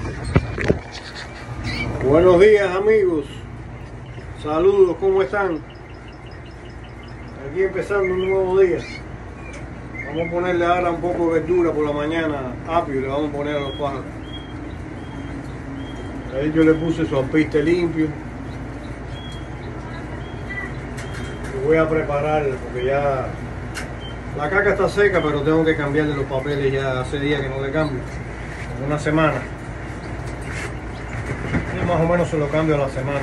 Buenos días amigos, saludos, ¿cómo están? Aquí empezando un nuevo día. Vamos a ponerle ahora un poco de verdura por la mañana, apio, le vamos a poner a los pájaros. Ahí yo le puse su alpiste limpio. Lo voy a preparar porque ya la caca está seca, pero tengo que cambiarle los papeles, ya hace días que no le cambio, una semana. Yo más o menos se lo cambio a la semana.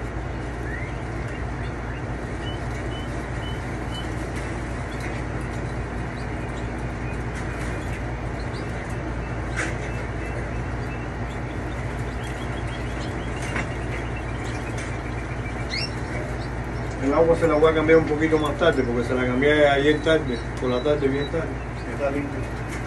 El agua se la voy a cambiar un poquito más tarde porque se la cambié ayer tarde, por la tarde, bien tarde. Está limpio.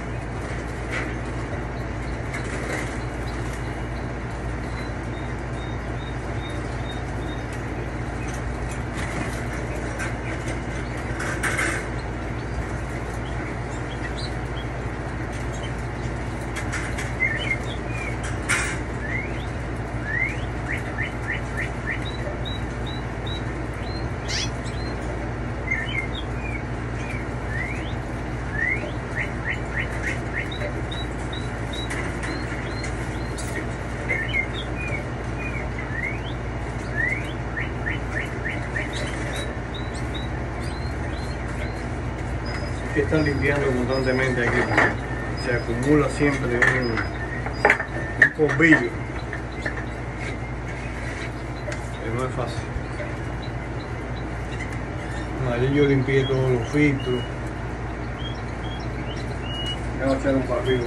Que están limpiando constantemente aquí, se acumula siempre un polvillo, que no es fácil. Ayer yo limpié todos los filtros, voy a echar un papel.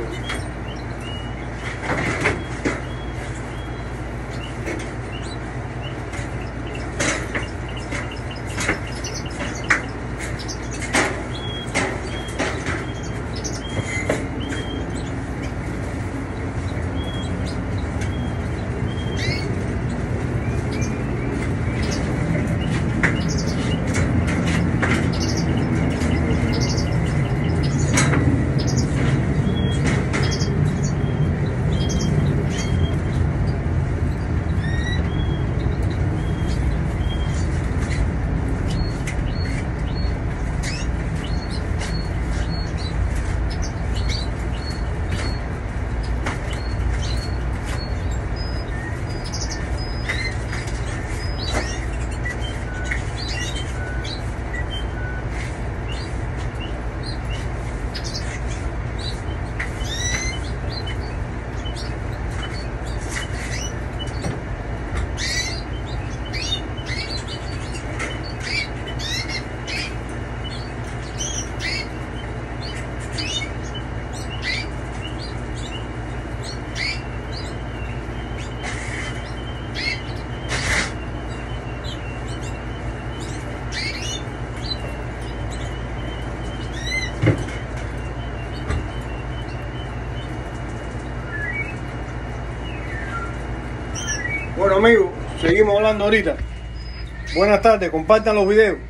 Bueno amigos, seguimos hablando ahorita. Buenas tardes, compartan los videos.